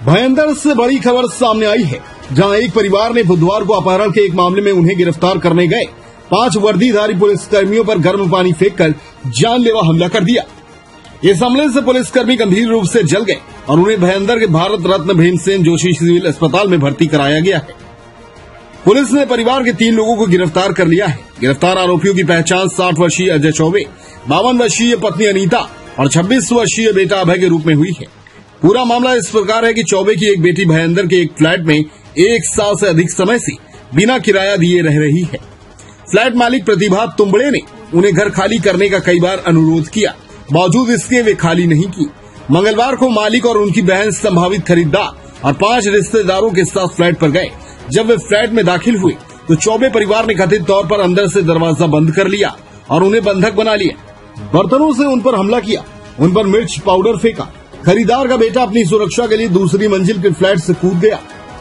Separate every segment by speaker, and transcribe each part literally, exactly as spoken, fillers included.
Speaker 1: भयंदर से बड़ी खबर सामने आई है, जहां एक परिवार ने बुधवार को अपहरण के एक मामले में उन्हें गिरफ्तार करने गए पांच वर्दीधारी पुलिसकर्मियों पर गर्म पानी फेंककर जानलेवा हमला कर दिया। इस हमले से पुलिसकर्मी गंभीर रूप से जल गए और उन्हें भयंदर के भारत रत्न भीमसेन जोशी सिविल अस्पताल में भर्ती कराया गया है। पुलिस ने परिवार के तीन लोगों को गिरफ्तार कर लिया है। गिरफ्तार आरोपियों की पहचान साठ वर्षीय अजय चौबे, बावन वर्षीय पत्नी अनीता और छब्बीस वर्षीय बेटा अभय के रूप में हुई है। पूरा मामला इस प्रकार है कि चौबे की एक बेटी भयंदर के एक फ्लैट में एक साल से अधिक समय से बिना किराया दिए रह रही है। फ्लैट मालिक प्रतिभा तुम्बड़े ने उन्हें घर खाली करने का कई बार अनुरोध किया, बावजूद इसके वे खाली नहीं की। मंगलवार को मालिक और उनकी बहन संभावित खरीदार और पांच रिश्तेदारों के साथ फ्लैट पर गए। जब वे फ्लैट में दाखिल हुए तो चौबे परिवार ने कथित तौर पर अंदर से दरवाजा बंद कर लिया और उन्हें बंधक बना लिया। बर्तनों से उन पर हमला किया, उन पर मिर्च पाउडर फेंका। खरीदार का बेटा अपनी सुरक्षा के लिए दूसरी मंजिल के फ्लैट से कूद गया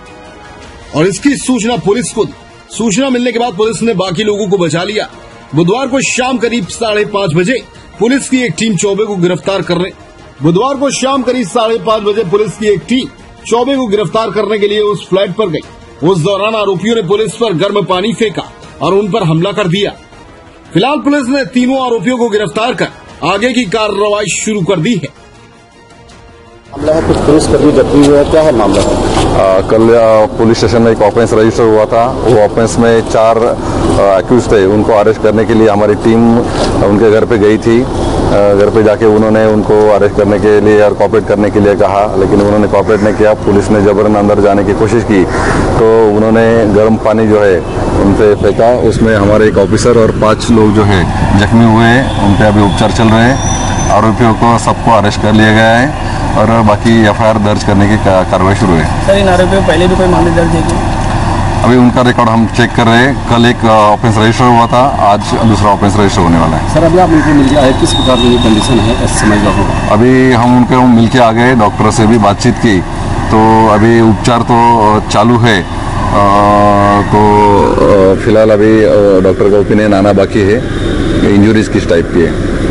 Speaker 1: और इसकी सूचना पुलिस को दी। सूचना मिलने के बाद पुलिस ने बाकी लोगों को बचा लिया। बुधवार को शाम करीब साढ़े पांच बजे पुलिस की एक टीम चौबे को गिरफ्तार करने बुधवार को शाम करीब साढ़े पांच बजे पुलिस की एक टीम चौबे को गिरफ्तार करने के लिए उस फ्लैट पर गई। उस दौरान आरोपियों ने पुलिस पर गर्म पानी फेंका और उन पर हमला कर दिया। फिलहाल पुलिस ने तीनों आरोपियों को गिरफ्तार कर आगे की कार्रवाई शुरू कर दी है।
Speaker 2: मामला है कुछ पुलिसकर्मी जख्मी हुए हैं, क्या है मामला?
Speaker 3: आ, कल पुलिस स्टेशन में एक ऑफेंस रजिस्टर हुआ था। वो ऑफेंस में चार एक्यूज थे, उनको अरेस्ट करने के लिए हमारी टीम उनके घर पे गई थी। घर पे जाके उन्होंने उनको अरेस्ट करने के लिए और कॉपरेट करने के लिए कहा, लेकिन उन्होंने कॉपरेट नहीं किया। पुलिस ने जबरन अंदर जाने की कोशिश की तो उन्होंने गर्म पानी जो है उन पे फेंका। उसमें हमारे एक ऑफिसर और पांच लोग जो है जख्मी हुए हैं, उन पे अभी उपचार चल रहे हैं। आरोपियों को सबको अरेस्ट कर लिया गया है और बाकी एफ आई आर दर्ज करने की कार्रवाई शुरू है।
Speaker 2: सर, इन आरोपियों पहले भी कोई मामले दर्ज है?
Speaker 3: अभी उनका रिकॉर्ड हम चेक कर रहे हैं। कल एक ऑफेंस रजिस्टर हुआ था, आज दूसरा ऑफेंस रजिस्टर होने वाला है।
Speaker 2: सर, अभी आप उनको मिलके आए, किस प्रकार की कंडीशन है इस समय का?
Speaker 3: अभी हम उनके मिलके आ गए, डॉक्टर से भी बातचीत की, तो अभी उपचार तो चालू है। तो फिलहाल अभी डॉक्टर का ओपिनियन आना बाकी है। इंजुरीज किस टाइप की है।